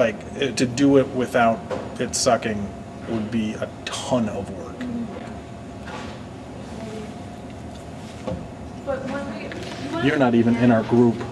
like, to do it without it sucking would be a ton of work. But when we You're not even in our group.